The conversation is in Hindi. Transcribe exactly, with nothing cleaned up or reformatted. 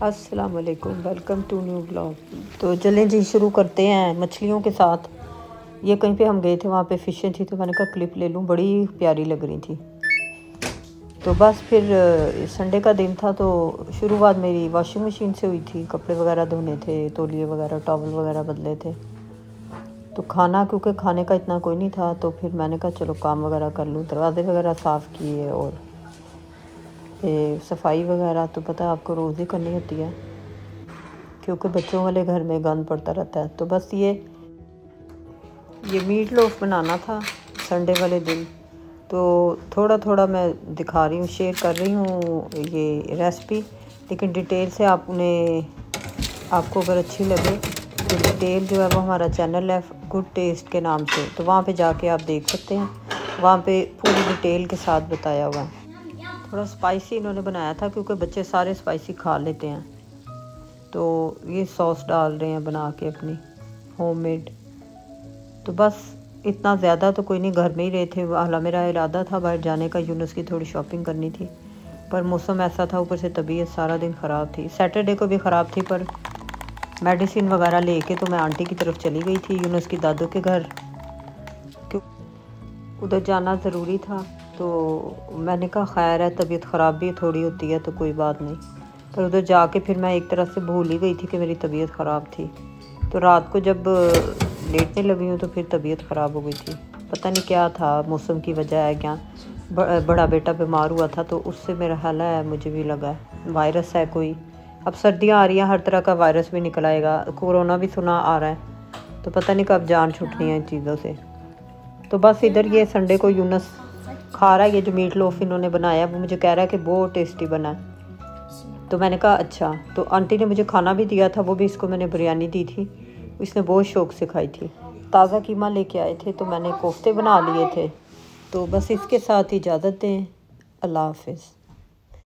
अस्सलाम वालेकुम, वेलकम टू न्यू ब्लॉग। तो चलें जी, शुरू करते हैं मछलियों के साथ। ये कहीं पे हम गए थे, वहाँ पे फ़िशें थी तो मैंने कहा क्लिप ले लूँ, बड़ी प्यारी लग रही थी। तो बस फिर संडे का दिन था तो शुरुआत मेरी वॉशिंग मशीन से हुई थी। कपड़े वगैरह धोने थे, तौलिए वगैरह, टॉवल वगैरह बदले थे। तो खाना, क्योंकि खाने का इतना कोई नहीं था, तो फिर मैंने कहा चलो काम वगैरह कर लूँ। दरवाजे वगैरह साफ़ किए और ये सफाई वगैरह तो पता है आपको रोज़ ही करनी होती है, क्योंकि बच्चों वाले घर में गंद पड़ता रहता है। तो बस ये ये मीट लोफ बनाना था संडे वाले दिन, तो थोड़ा थोड़ा मैं दिखा रही हूँ, शेयर कर रही हूँ ये रेसिपी। लेकिन डिटेल से आपने आपको अगर अच्छी लगे तो डिटेल जो है वो हमारा चैनल है गुड टेस्ट के नाम से, तो वहाँ पे जाके आप देख सकते हैं। वहाँ पे पूरी डिटेल के साथ बताया हुआ है। थोड़ा स्पाइसी इन्होंने बनाया था क्योंकि बच्चे सारे स्पाइसी खा लेते हैं। तो ये सॉस डाल रहे हैं बना के अपनी होममेड। तो बस इतना ज़्यादा तो कोई नहीं, घर में ही रहे थे। हालांकि मेरा इरादा था बाहर जाने का, यूनुस की थोड़ी शॉपिंग करनी थी, पर मौसम ऐसा था, ऊपर से तबीयत सारा दिन ख़राब थी। सैटरडे को भी ख़राब थी, पर मेडिसिन वगैरह लेके तो मैं आंटी की तरफ चली गई थी, यूनुस की दादू के घर, क्यों उधर जाना ज़रूरी था। तो मैंने कहा खैर है, तबीयत ख़राब भी थोड़ी होती है तो कोई बात नहीं। पर उधर जाके फिर मैं एक तरह से भूल ही गई थी कि मेरी तबीयत ख़राब थी। तो रात को जब लेटने लगी हूँ तो फिर तबीयत ख़राब हो गई थी। पता नहीं क्या था, मौसम की वजह है क्या। बड़ा बेटा बीमार हुआ था तो उससे मेरा हाल है, मुझे भी लगा वायरस है कोई। अब सर्दियाँ आ रही हैं, हर तरह का वायरस भी निकल आएगा। कोरोना भी सुना आ रहा है, तो पता नहीं कब जान छूटनी है इन चीज़ों से। तो बस इधर ये संडे को यूनुस खा रहा है। ये जो मीट लोफ इन्होंने बनाया वो मुझे कह रहा है कि बहुत टेस्टी बना है। तो मैंने कहा अच्छा। तो आंटी ने मुझे खाना भी दिया था, वो भी इसको मैंने बिरयानी दी थी, इसने बहुत शौक़ से खाई थी। ताज़ा कीमा लेके आए थे तो मैंने कोफ्ते बना लिए थे। तो बस इसके साथ इजाज़त दें, अल्लाह हाफ़िज़।